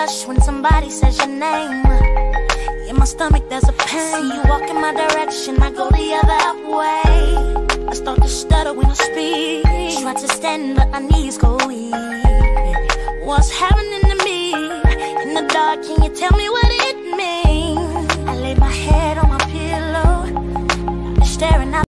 blush when somebody says your name. In my stomach there's a pain. See you walk in my direction, I go the other way. I start to stutter when I speak. Try to stand but my knees go weak. What's happening to me? In the dark, can you tell me what it means? I lay my head on my pillow, staring out